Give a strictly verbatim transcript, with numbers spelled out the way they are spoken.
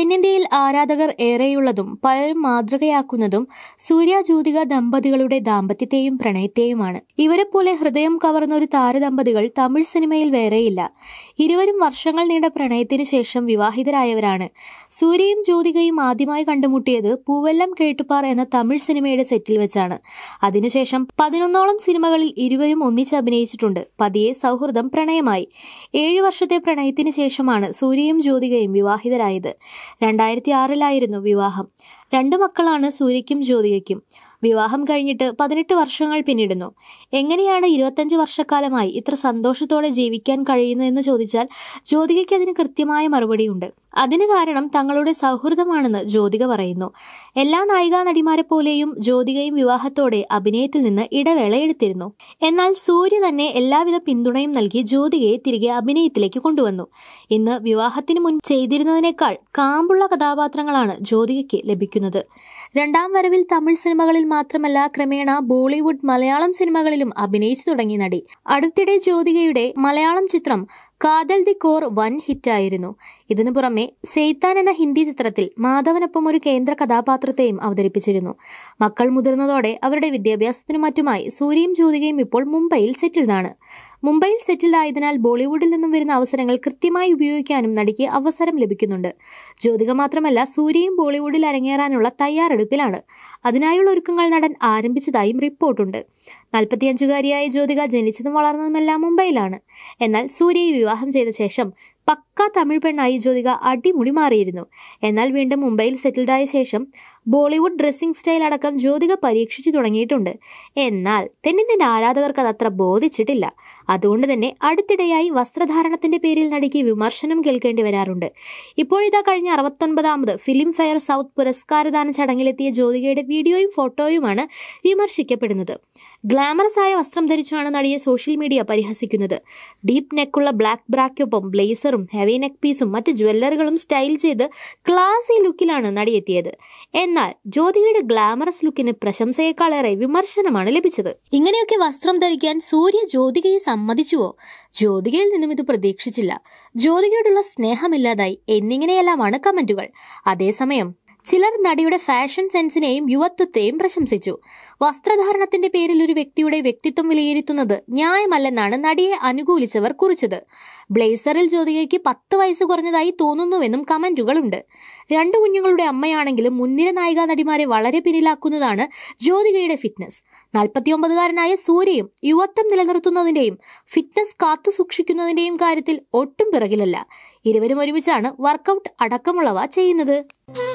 തെന്നിന്ത്യയിൽ ആരാധകർ ഏറെയുള്ളതും പലരും മാതൃകയാക്കുന്നതും സൂര്യ ജ്യോതിക ദമ്പതികളുടെ ദാമ്പത്യത്തെയും പ്രണയത്തെയുമാണ്. ഇവരെപ്പോലെ ഹൃദയം കവർന്ന ഒരു താരദമ്പതികൾ തമിഴ് സിനിമയിൽ വേറെയില്ല. ഇരുവരും വർഷങ്ങൾ നീണ്ട പ്രണയത്തിനു ശേഷം വിവാഹിതരായവരാണ്. സൂര്യയും ജ്യോതികയും ആദ്യമായി കണ്ടുമുട്ടിയത് പൂവെല്ലം കേട്ടുപാർ എന്ന തമിഴ് സിനിമയുടെ സെറ്റിൽ വെച്ചാണ്. അതിനുശേഷം പതിനൊന്നോളം സിനിമകളിൽ ഇരുവരും ഒന്നിച്ച് അഭിനയിച്ചിട്ടുണ്ട്. പതിയെ സൗഹൃദം പ്രണയമായി. ഏഴു വർഷത്തെ പ്രണയത്തിനു ശേഷമാണ് സൂര്യയും ജ്യോതികയും വിവാഹിതരായത്. രണ്ടായിരത്തി ആറിലായിരുന്നു വിവാഹം. രണ്ടു മക്കളാണ് സൂര്യയ്ക്കും ജ്യോതികയ്ക്കും. വിവാഹം കഴിഞ്ഞിട്ട് പതിനെട്ട് വർഷങ്ങൾ പിന്നിടുന്നു. എങ്ങനെയാണ് ഇരുപത്തഞ്ച് വർഷക്കാലമായി ഇത്ര സന്തോഷത്തോടെ ജീവിക്കാൻ കഴിയുന്നതെന്ന് ചോദിച്ചാൽ ജ്യോതികയ്ക്ക് അതിന് കൃത്യമായ മറുപടിയുണ്ട്. അതിന് കാരണം തങ്ങളുടെ സൗഹൃദമാണെന്ന് ജ്യോതിക പറയുന്നു. എല്ലാ നായികാ നടിമാരെ പോലെയും ജ്യോതികയും വിവാഹത്തോടെ അഭിനയത്തിൽ നിന്ന് ഇടവേള എടുത്തിരുന്നു. എന്നാൽ സൂര്യ തന്നെ എല്ലാവിധ പിന്തുണയും നൽകി ജ്യോതികയെ തിരികെ അഭിനയത്തിലേക്ക് കൊണ്ടുവന്നു. ഇന്ന് വിവാഹത്തിന് മുൻ ചെയ്തിരുന്നതിനേക്കാൾ കാമ്പുള്ള കഥാപാത്രങ്ങളാണ് ജ്യോതികയ്ക്ക് ലഭിക്കുന്നത്. രണ്ടാം വരവിൽ തമിഴ് സിനിമകളിൽ മാത്രമല്ല ക്രമേണ ബോളിവുഡ്, മലയാളം സിനിമകളിലും അഭിനയിച്ചു തുടങ്ങി നടി. അടുത്തിടെ ജ്യോതികയുടെ മലയാളം ചിത്രം കാതൽ ദി കോർ വൻ ഹിറ്റായിരുന്നു. ഇതിനു പുറമെ സെയ്ത്താൻ എന്ന ഹിന്ദി ചിത്രത്തിൽ മാധവനൊപ്പം ഒരു കേന്ദ്ര കഥാപാത്രത്തെയും അവതരിപ്പിച്ചിരുന്നു. മക്കൾ മുതിർന്നതോടെ അവരുടെ വിദ്യാഭ്യാസത്തിനും മറ്റുമായി സൂര്യയും ജ്യോതികയും ഇപ്പോൾ മുംബൈയിൽ സെറ്റിൽഡാണ്. മുംബൈയിൽ സെറ്റിൽഡ് ആയതിനാൽ ബോളിവുഡിൽ നിന്നും വരുന്ന അവസരങ്ങൾ കൃത്യമായി ഉപയോഗിക്കാനും നടിക്ക് അവസരം ലഭിക്കുന്നുണ്ട്. ജ്യോതിക മാത്രമല്ല, സൂര്യയും ബോളിവുഡിൽ അരങ്ങേറാനുള്ള തയ്യാറെടുപ്പിലാണ്. അതിനായുള്ള ഒരുക്കങ്ങൾ നടൻ ആരംഭിച്ചതായും റിപ്പോർട്ടുണ്ട്. നാൽപ്പത്തിയഞ്ചുകാരിയായ ജ്യോതിക ജനിച്ചതും വളർന്നതുമെല്ലാം മുംബൈയിലാണ്. എന്നാൽ സൂര്യയെ വിവാഹം ചെയ്ത ശേഷം പക്ക തമിഴ് പെണ്ണായി ജ്യോതിക അടിമുടി മാറിയിരുന്നു. എന്നാൽ വീണ്ടും മുംബൈയിൽ സെറ്റിൽഡായ ശേഷം ബോളിവുഡ് ഡ്രസ്സിംഗ് സ്റ്റൈൽ അടക്കം ജ്യോതിക പരീക്ഷിച്ചു തുടങ്ങിയിട്ടുണ്ട്. എന്നാൽ തെന്നിന്ത്യൻ ആരാധകർക്ക് അതത്ര ബോധിച്ചിട്ടില്ല. അതുകൊണ്ട് തന്നെ അടുത്തിടെയായി വസ്ത്രധാരണത്തിന്റെ പേരിൽ നടിക്ക് വിമർശനം കേൾക്കേണ്ടി വരാറുണ്ട്. ഇപ്പോഴിതാ കഴിഞ്ഞ അറുപത്തൊൻപതാമത് ഫിലിം ഫെയർ സൗത്ത് പുരസ്കാരദാന ചടങ്ങിലെത്തിയ ജ്യോതികയുടെ വീഡിയോയും ഫോട്ടോയുമാണ് വിമർശിക്കപ്പെടുന്നത്. ഗ്ലാമറസ് ആയ വസ്ത്രം ധരിച്ചാണ് നടിയെ സോഷ്യൽ മീഡിയ പരിഹസിക്കുന്നത്. ഡീപ്പ് നെക്കുള്ള ബ്ലാക്ക് ബ്രാക്യൊപ്പം ബ്ലേസറും ഹെവി നെക്ക് പീസും മറ്റ് ജ്വല്ലറികളും സ്റ്റൈൽ ചെയ്ത് ക്ലാസി ലുക്കിലാണ് നടിയെത്തിയത്. എന്നാൽ ജ്യോതികയുടെ ഗ്ലാമറസ് ലുക്കിന് പ്രശംസയേക്കാളേറെ വിമർശനമാണ് ലഭിച്ചത്. ഇങ്ങനെയൊക്കെ വസ്ത്രം ധരിക്കാൻ സൂര്യ ജ്യോതികയെ സമ്മതിച്ചുവോ? ജ്യോതികയിൽ നിന്നും ഇത് പ്രതീക്ഷിച്ചില്ല. ജ്യോതികയോടുള്ള സ്നേഹമില്ലാതായി എന്നിങ്ങനെയെല്ലാമാണ് കമന്റുകൾ. അതേസമയം ചിലർ നടിയുടെ ഫാഷൻ സെൻസിനെയും യുവത്വത്തെയും പ്രശംസിച്ചു. വസ്ത്രധാരണത്തിന്റെ പേരിൽ ഒരു വ്യക്തിയുടെ വ്യക്തിത്വം വിലയിരുത്തുന്നത് ന്യായമല്ലെന്നാണ് നടിയെ അനുകൂലിച്ചവർ കുറിച്ചത്. ബ്ലേസറിൽ ജ്യോതികയ്ക്ക് പത്ത് വയസ്സ് കുറഞ്ഞതായി തോന്നുന്നുവെന്നും കമന്റുകളുണ്ട്. രണ്ടു കുഞ്ഞുങ്ങളുടെ അമ്മയാണെങ്കിലും മുൻനിര നായികാ നടിമാരെ വളരെ പിന്നിലാക്കുന്നതാണ് ജ്യോതികയുടെ ഫിറ്റ്നസ്. നാൽപ്പത്തിയൊമ്പതുകാരനായ സൂര്യയും യുവത്വം നിലനിർത്തുന്നതിന്റെയും ഫിറ്റ്നസ് കാത്തു സൂക്ഷിക്കുന്നതിന്റെയും കാര്യത്തിൽ ഒട്ടും പിറകിലല്ല. ഇരുവരും ഒരുമിച്ചാണ് വർക്കൗട്ട് അടക്കമുള്ളവ ചെയ്യുന്നത്.